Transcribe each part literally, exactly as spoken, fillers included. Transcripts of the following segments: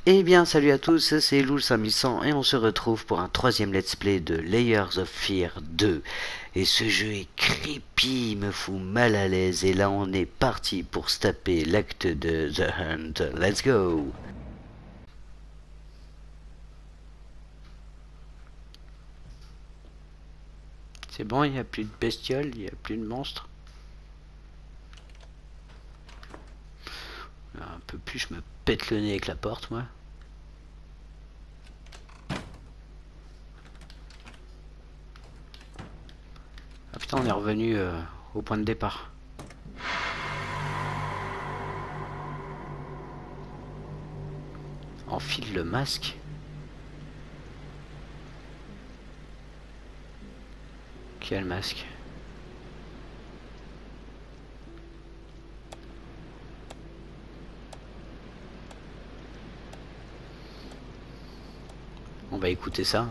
Eh bien salut à tous, c'est Loul cinq mille cent et on se retrouve pour un troisième let's play de Layers of Fear deux. Et ce jeu est creepy, me fout mal à l'aise et là on est parti pour se taper l'acte de The Hunt. Let's go. C'est bon, il n'y a plus de bestioles, il n'y a plus de monstres. Un peu plus, je me pète le nez avec la porte moi. Ah putain, on est revenu euh, au point de départ. Enfile le masque. Quel masque? On va écouter ça.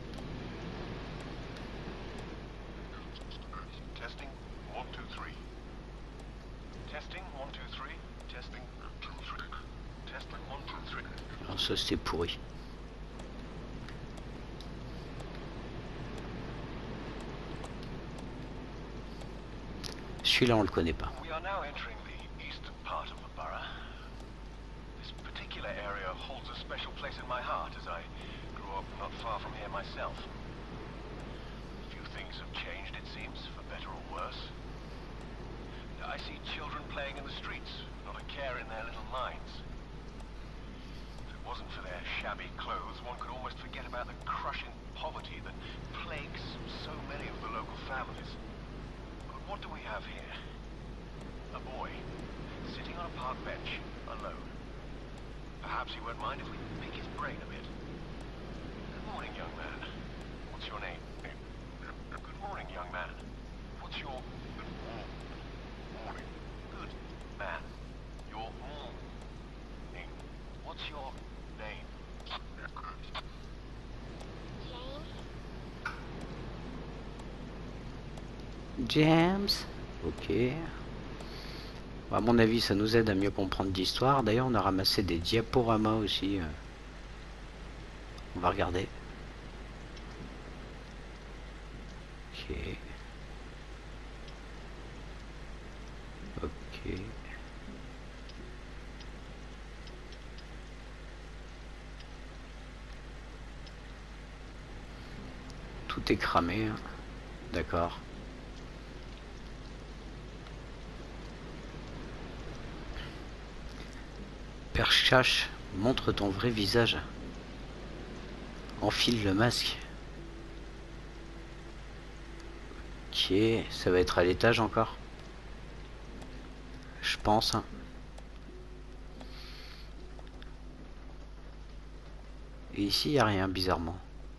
Alors ça c'était pourri. Celui-là on le connaît pas. I see children playing in the streets, not a care in their little minds. If it wasn't for their shabby clothes, one could almost forget about the crushing poverty that plagues so many of the local families. But what do we have here? A boy, sitting on a park bench, alone. Perhaps he won't mind if we pick his brain a bit. Good morning, young man. What's your name? Good morning, young man. What's your... Morning. Good man. Your morning. What's your name? James. Ok. À mon avis, ça nous aide à mieux comprendre l'histoire. D'ailleurs, on a ramassé des diaporamas aussi. On va regarder. Ok. Ok. Tout est cramé. Hein. D'accord. Perchache, montre ton vrai visage. Enfile le masque. Ok, ça va être à l'étage encore. Je pense. Hein. Et ici, il n'y a rien bizarrement.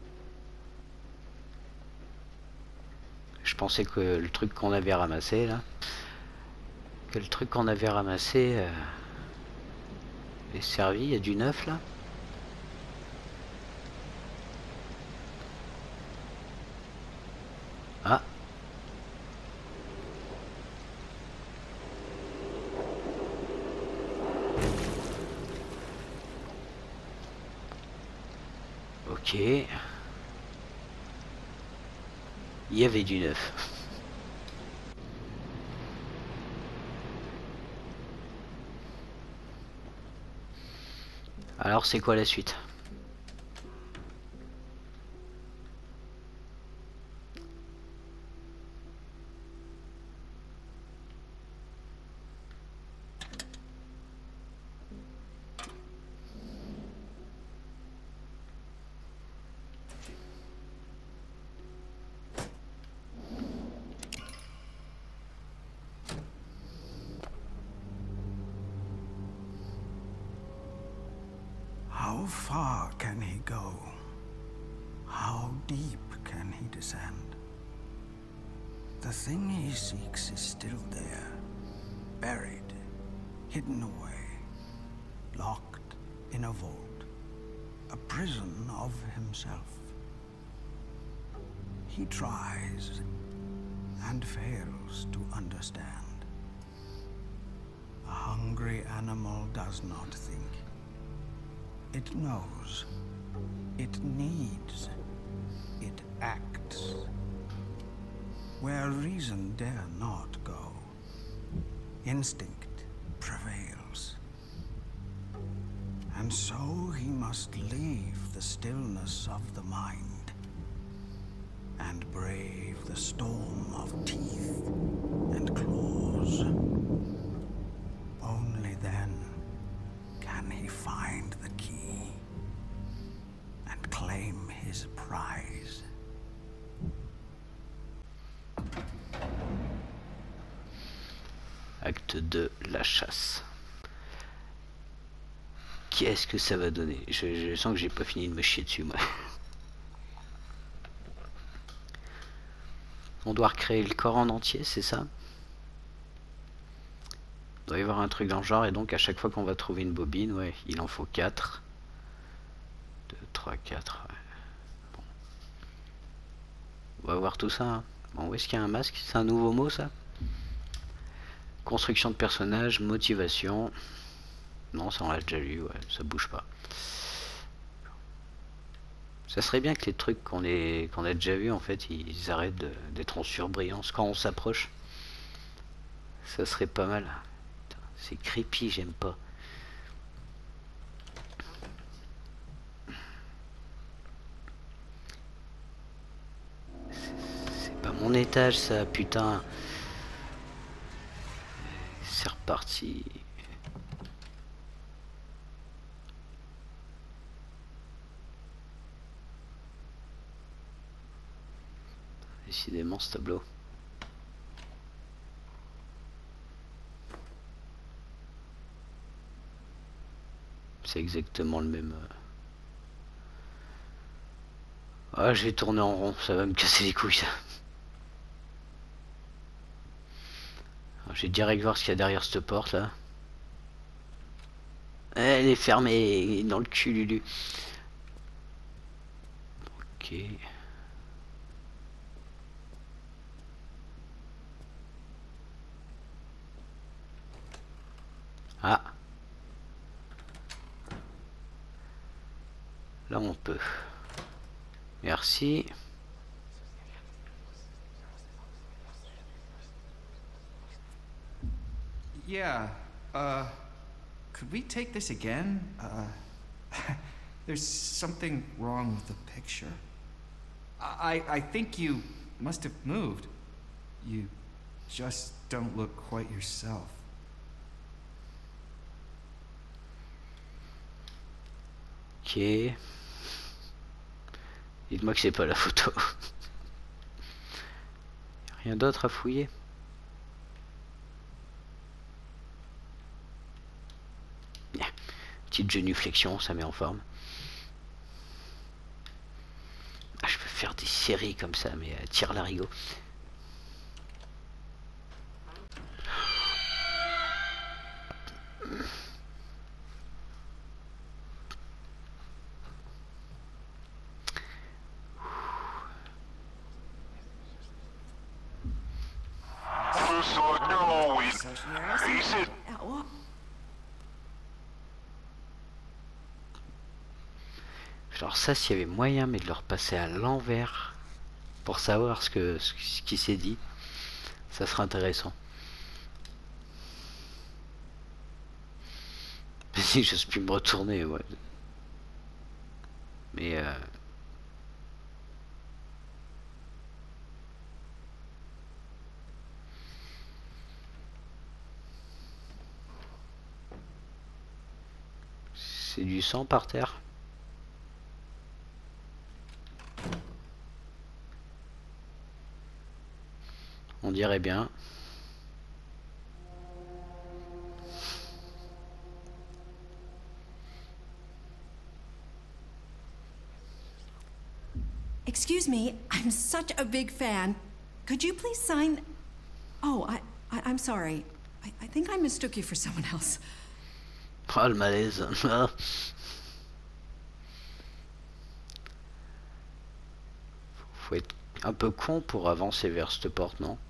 Je pensais que le truc qu'on avait ramassé là, que le truc qu'on avait ramassé euh, est servi. Il y a du neuf là. Ah. Ok. Il y avait du neuf. Alors c'est quoi la suite? How far can he go? How deep can he descend? The thing he seeks is still there, buried, hidden away, locked in a vault, a prison of himself. He tries and fails to understand. A hungry animal does not think. It knows. It needs. It acts. Where reason dare not go, instinct prevails. And so he must leave the stillness of the mind and brave the storm of teeth and claws. Only then can he find the key and claim his prize. Acte deux, la chasse. Qu'est-ce que ça va donner? je, je sens que j'ai pas fini de me chier dessus, moi. On doit recréer le corps en entier, c'est ça? Il doit y avoir un truc dans le genre, et donc à chaque fois qu'on va trouver une bobine, ouais, il en faut quatre. deux, trois, quatre. Ouais. Bon. On va voir tout ça. Hein. Bon, où est-ce qu'il y a un masque? C'est un nouveau mot, ça? Construction de personnage, motivation. Non, ça on l'a déjà lu, ouais, ça bouge pas. Ça serait bien que les trucs qu'on qu'on a déjà vus, en fait, ils arrêtent d'être en surbrillance quand on s'approche. Ça serait pas mal. C'est creepy, j'aime pas. C'est pas mon étage, ça, putain. C'est reparti. Décidément ce tableau. C'est exactement le même. Ah, je vais tourner en rond, ça va me casser les couilles ça. Je vais direct voir ce qu'il y a derrière cette porte là. Elle est fermée dans le cul, Lulu. Ok. Ah. Là on peut. Merci. Yeah, uh, could we take this again? Uh, there's something wrong with the picture. I, I think you must have moved. You just don't look quite yourself. Ok. Dites-moi que c'est pas la photo. Rien d'autre à fouiller. Petite genuflexion, ça met en forme. Ah, je peux faire des séries comme ça, mais euh, tire l'arigot. Alors ça, s'il y avait moyen, mais de leur passer à l'envers pour savoir ce que ce qui s'est dit, ça serait intéressant. Si j'ose plus me retourner, ouais. Mais euh... c'est du sang par terre. On dirait bien. Excuse me, I'm such a big fan. Could you please sign... Oh, I, I, I'm sorry. I, I think I mistook you for someone else. Oh, le malaise. Faut être un peu con pour avancer vers cette porte, non?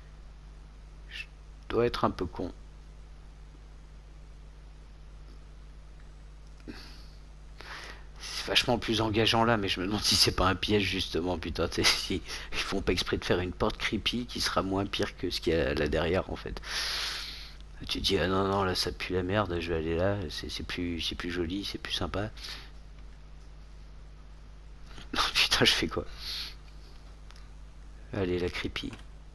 Je dois être un peu con. vachement plus engageant là, mais je me demande si c'est pas un piège justement, putain, tu sais, si ils font pas exprès de faire une porte creepy qui sera moins pire que ce qu'il y a là derrière en fait. Tu te dis ah non non là ça pue la merde, je vais aller là, c'est plus c'est plus joli, c'est plus sympa. Non putain je fais quoi? Allez la creepy.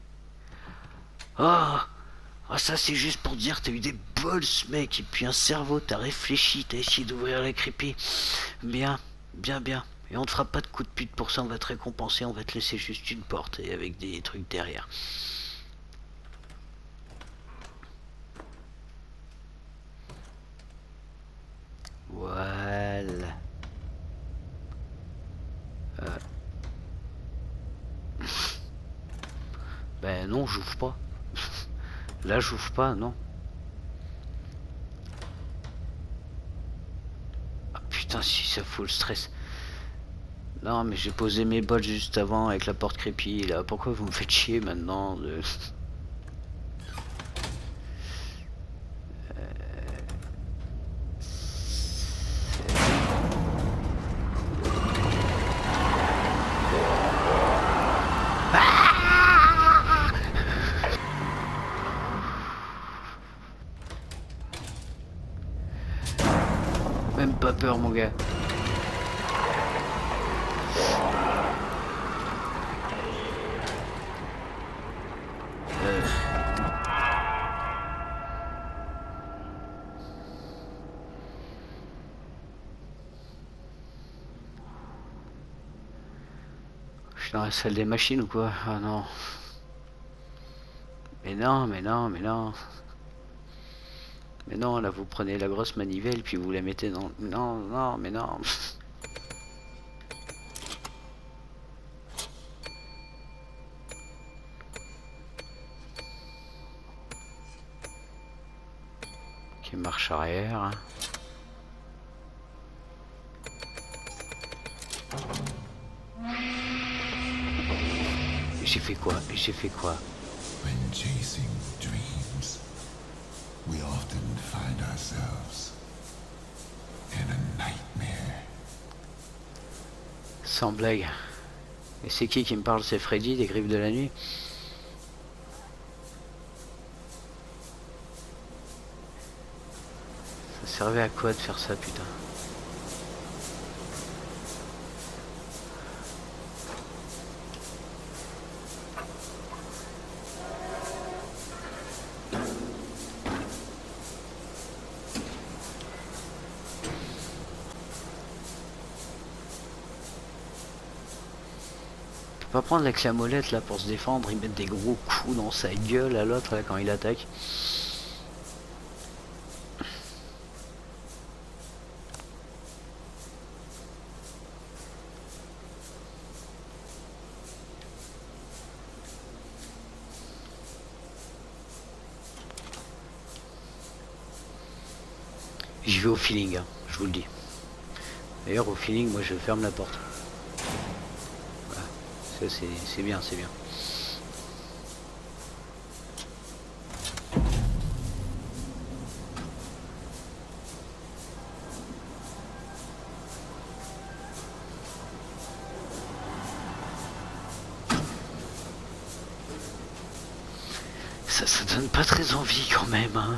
Oh, oh ça c'est juste pour dire t'as eu des bols mec, et puis un cerveau, t'as réfléchi, t'as essayé d'ouvrir la creepy. Bien, bien bien. Et on te fera pas de coup de pute pour ça, on va te récompenser, on va te laisser juste une porte et avec des trucs derrière. Voilà. Euh. Ben non, j'ouvre pas. Là, j'ouvre pas, non. Ah putain, si ça fout le stress. Non, mais j'ai posé mes bottes juste avant avec la porte creepy. Là, pourquoi vous me faites chier maintenant de... Même pas peur mon gars. Euh... Je suis dans la salle des machines ou quoi? Ah non. Mais non, mais non, mais non. Mais non, là vous prenez la grosse manivelle puis vous la mettez dans... Non, non, mais non. Ok, marche arrière. J'ai fait quoi? J'ai fait quoi? When chasing dreams, we often find ourselves in a nightmare. Sans blague. Et c'est qui qui me parle? C'est Freddy des Griffes de la Nuit? Ça servait à quoi de faire ça, putain? Pas prendre la clé à molette là pour se défendre, ils mettent des gros coups dans sa gueule à l'autre là quand il attaque. J'y vais au feeling, hein, je vous le dis. D'ailleurs au feeling moi je ferme la porte. C'est bien, c'est bien. Ça, ça donne pas très envie quand même, hein.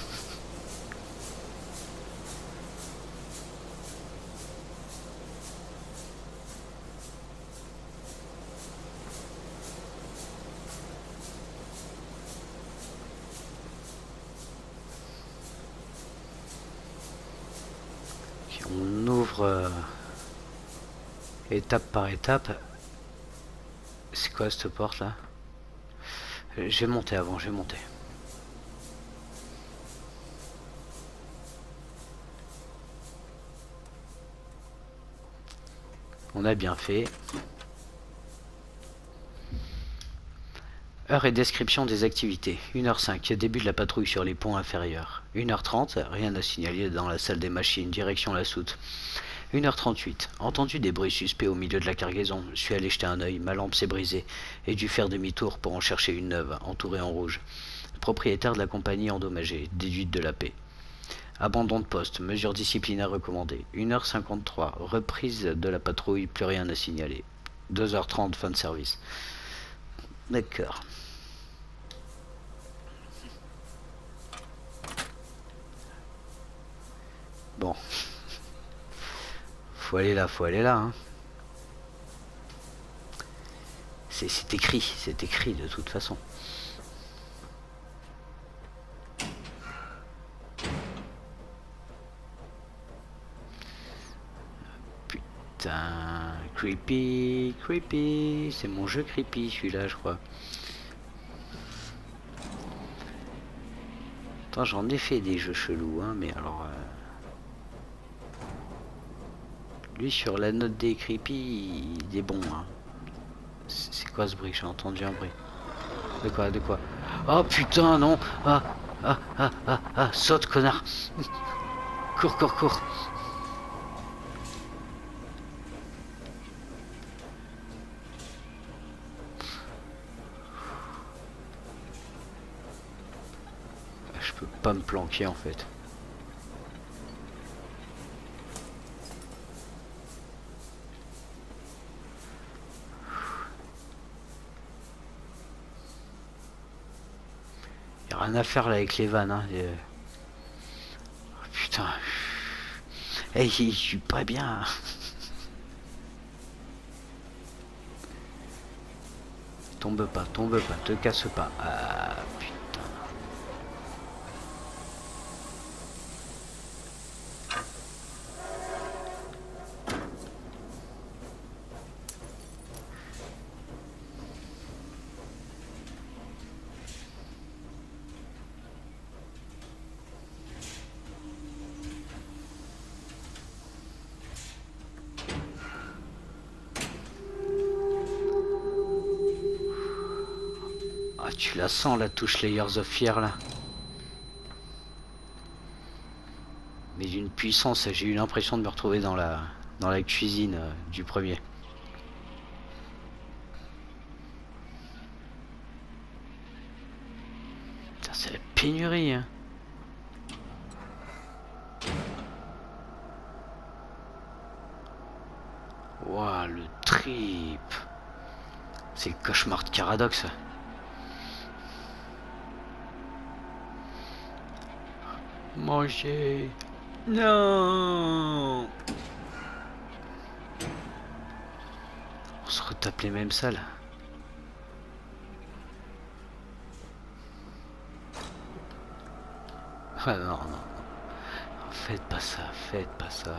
On ouvre euh, étape par étape. C'est quoi cette porte là? J'ai monté avant, j'ai monté. On a bien fait. Heure et description des activités. une heure cinq, début de la patrouille sur les ponts inférieurs. une heure trente, rien à signaler dans la salle des machines, direction la soute. une heure trente-huit, entendu des bruits suspects au milieu de la cargaison. Je suis allé jeter un œil, ma lampe s'est brisée et dû faire demi-tour pour en chercher une neuve, entourée en rouge. Propriétaire de la compagnie endommagée, déduite de la paix. Abandon de poste, mesures disciplinaires recommandées. une heure cinquante-trois, reprise de la patrouille, plus rien à signaler. deux heures trente, fin de service. D'accord. Bon. Faut aller là, faut aller là. Hein. C'est écrit, c'est écrit de toute façon. Putain, creepy, creepy, c'est mon jeu creepy celui-là je crois. Attends, j'en ai fait des jeux chelous, hein, mais alors... Euh... Lui sur la note des creepy, il est bon. Hein. C'est quoi ce bruit? J'ai entendu un bruit. De quoi? De quoi? Oh putain, non! Ah, ah, ah, ah, ah, saute, connard! Cours, cours, cours! Je peux pas me planquer en fait. Y'a rien à faire là avec les vannes. Hein. Et... Oh, putain. Hey, je suis pas bien. Tombe pas, tombe pas, te casse pas. Ah putain. Tu la sens la touche Layers of Fear là. Mais d'une puissance, j'ai eu l'impression de me retrouver dans la dans la cuisine euh, du premier. C'est la pénurie hein. Ouah, le trip. C'est le cauchemar de Caradox. Manger. Non. On se retape les mêmes salles. Ah non, non, non. Faites pas ça, faites pas ça.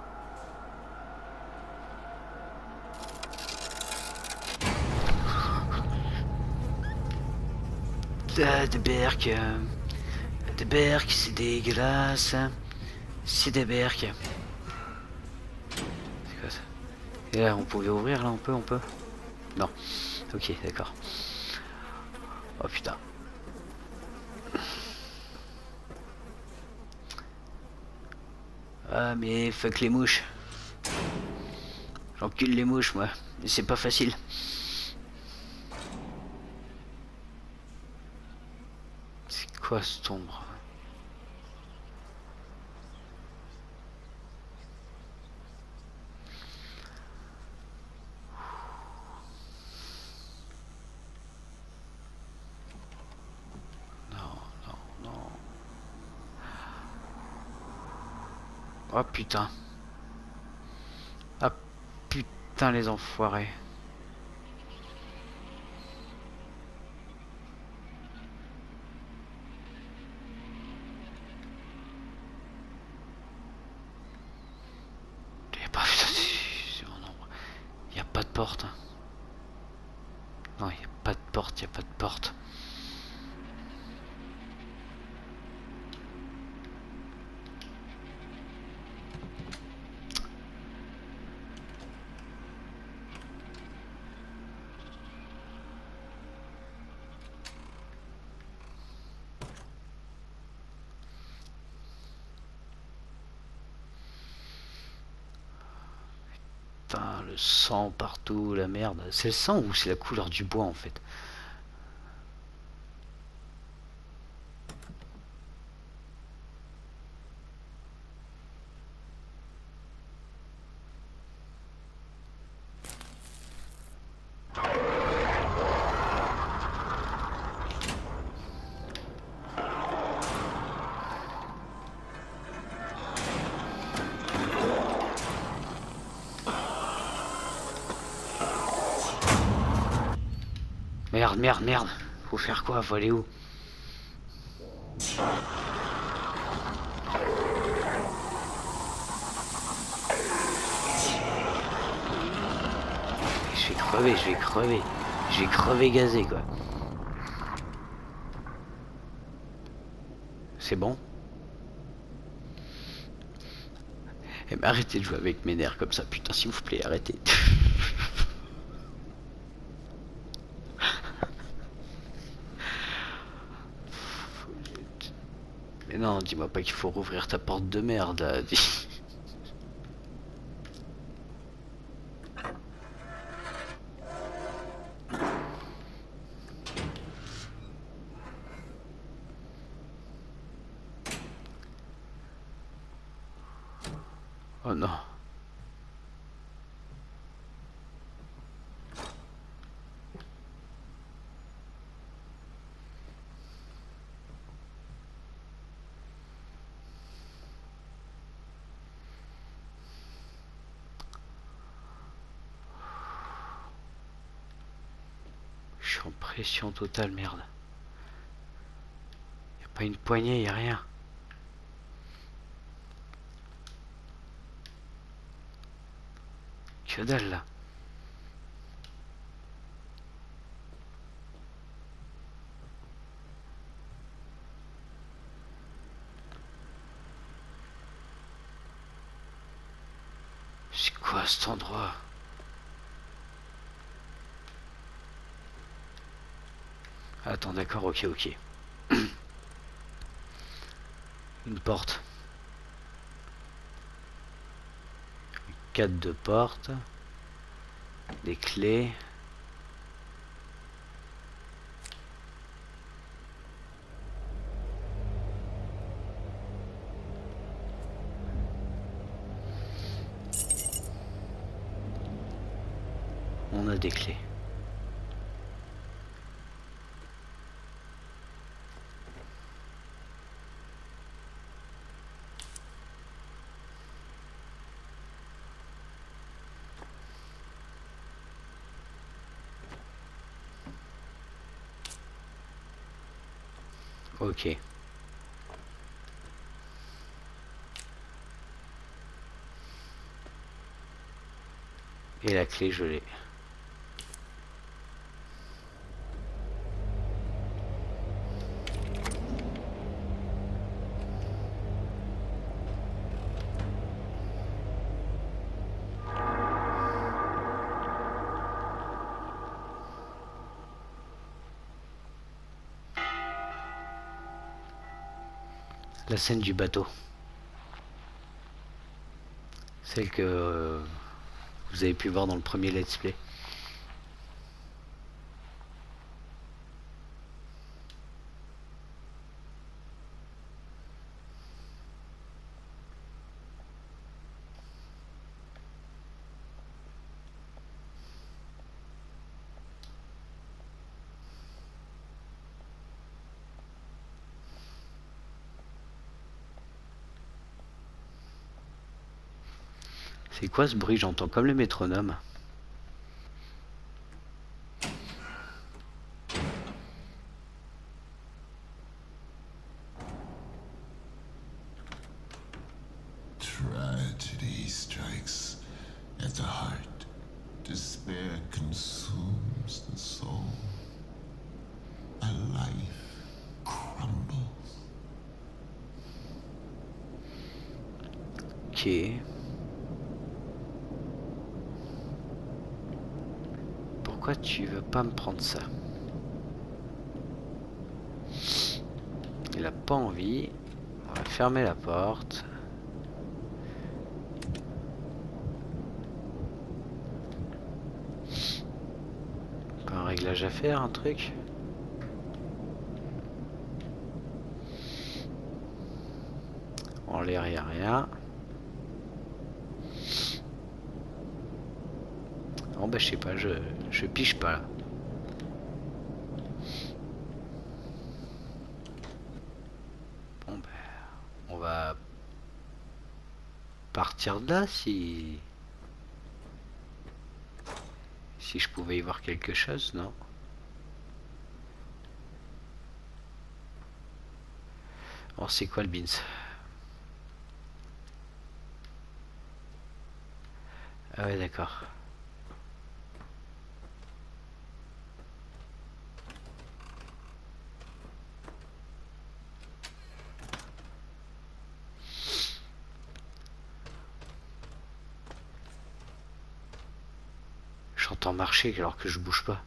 Ah, de berk. Des berks, c'est dégueulasse. C'est des berks. C'est quoi ça? Et là, on pouvait ouvrir, là, on peut, on peut? Non. Ok, d'accord. Oh putain. Ah, mais fuck les mouches. J'encule les mouches, moi. Mais c'est pas facile. C'est quoi cette ombre? Oh putain. Ah putain les enfoirés. Il n'y a pas... Il n'y a pas de porte. Non, il n'y a pas de porte, il n'y a pas de porte. Putain, le sang partout, la merde. C'est le sang ou c'est la couleur du bois en fait? merde, merde, merde. Faut faire quoi? Faut aller où? Je vais crever, je vais crever. Je vais crever gazé, quoi. C'est bon? Eh ben, arrêtez de jouer avec mes nerfs comme ça, putain, s'il vous plaît, arrêtez. Mais non, dis-moi pas qu'il faut rouvrir ta porte de merde, là. Oh non. Je suis en pression totale, merde. Y a pas une poignée, y a rien. Que dalle là. C'est quoi cet endroit? Attends, d'accord, ok, ok. Une porte. Quatre de porte. Des clés. On a des clés. Ok. Et la clé, je l'ai. La scène du bateau. Celle que euh, vous avez pu voir dans le premier let's play. C'est quoi ce bruit? J'entends comme le métronome. Tragedy strikes at the heart. Despair consumes the soul. A life crumbles. Ok. Pourquoi tu veux pas me prendre ça? Il a pas envie. On va fermer la porte. Pas un réglage à faire, un truc? En l'air, il n'y a rien. Bon bah je sais pas, je, je piche pas là. Bon bah on va partir de là si... Si je pouvais y voir quelque chose, non? Alors c'est quoi le beans? Ah ouais d'accord. J'entends marcher alors que je bouge pas.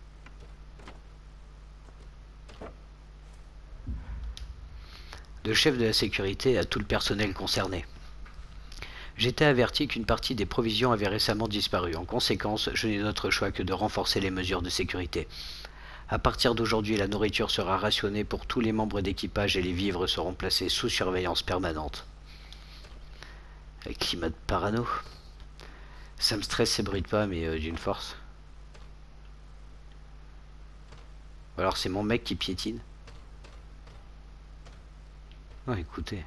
De chef de la sécurité à tout le personnel concerné. J'étais averti qu'une partie des provisions avait récemment disparu. En conséquence, je n'ai d'autre choix que de renforcer les mesures de sécurité. À partir d'aujourd'hui, la nourriture sera rationnée pour tous les membres d'équipage et les vivres seront placés sous surveillance permanente. Avec climat de parano. Ça me stresse ces bruits de pas, mais euh, d'une force. Ou alors c'est mon mec qui piétine. Non, écoutez.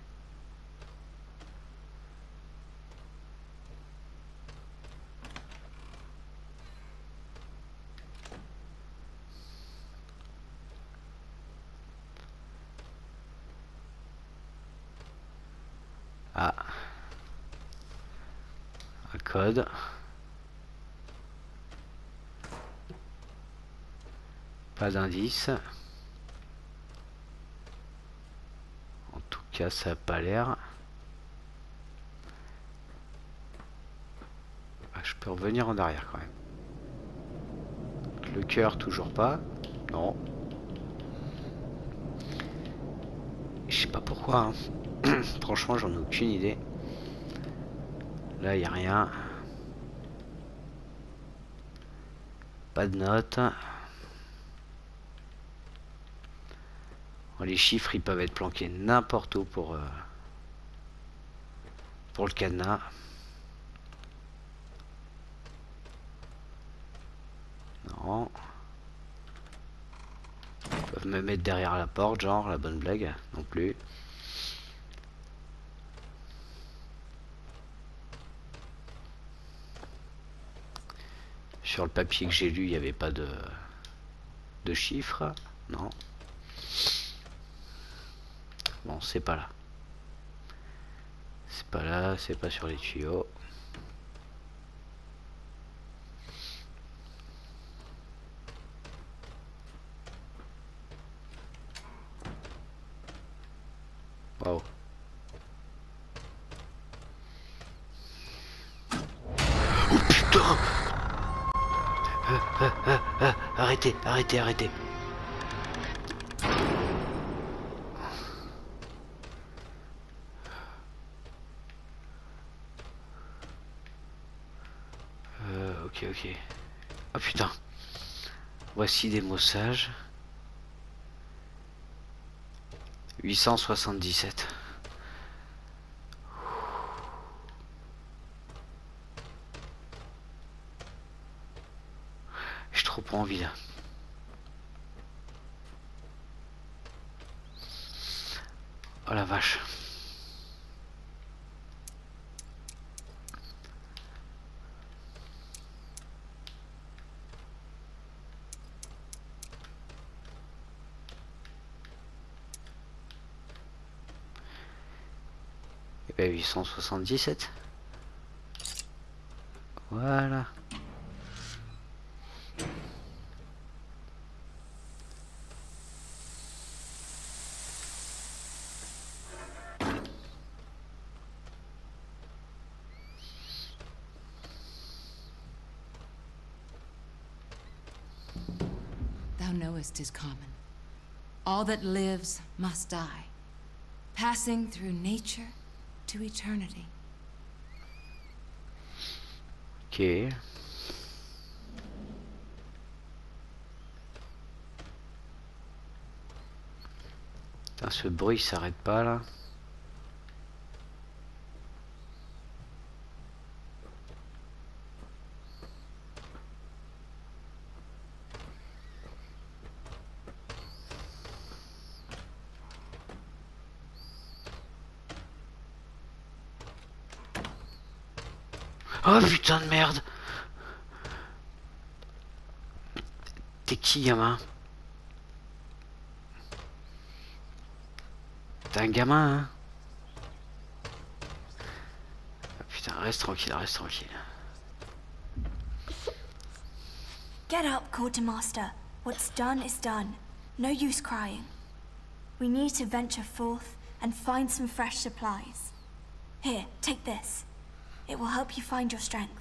Ah. Un code. Pas d'indice. En tout cas, ça n'a pas l'air. Ah, je peux revenir en arrière quand même. Le cœur, toujours pas. Non. Je sais pas pourquoi. Hein. Franchement, j'en ai aucune idée. Là, il n'y a rien. Pas de notes. Bon, les chiffres, ils peuvent être planqués n'importe où pour, euh, pour le cadenas. Non. Ils peuvent me mettre derrière la porte, genre, la bonne blague. Non plus. Sur le papier que j'ai lu, il n'y avait pas de, de chiffres. Non. Bon, c'est pas là. C'est pas là, c'est pas sur les tuyaux. Waouh. Oh putain! Ah, ah, ah, ah, arrêtez, arrêtez, arrêtez. Euh, ok, ok. Oh putain. Voici des mots sages. huit cent soixante-dix-sept. J'ai trop pas envie là. Oh la vache. Et ben huit cent soixante-dix-sept. Voilà. Thou knowest 'tis common. All that lives must die, passing through nature to eternity. Ok. Putain, ce bruit s'arrête pas là. Oh putain de merde. T'es qui, gamin? T'es un gamin, hein? Ah, putain, reste tranquille, reste tranquille. Get up, Quartermaster. What's done is done. No use crying. We need to venture forth and find some fresh supplies. Here, take this. It will help you find your strength.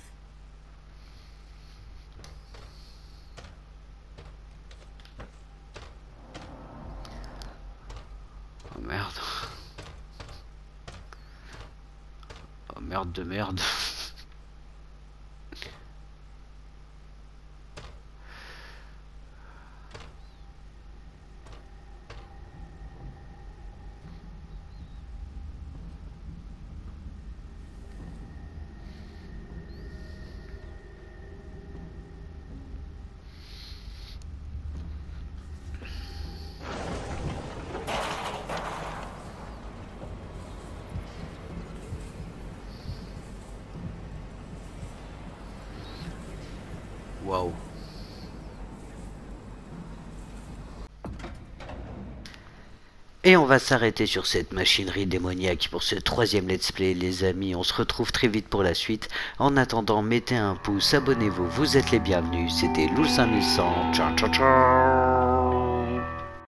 Oh merde. Oh merde de merde. Waouh. Et on va s'arrêter sur cette machinerie démoniaque pour ce troisième let's play, les amis. On se retrouve très vite pour la suite. En attendant, mettez un pouce, abonnez-vous, vous êtes les bienvenus. C'était Loul cinq mille cent. Ciao, ciao, ciao.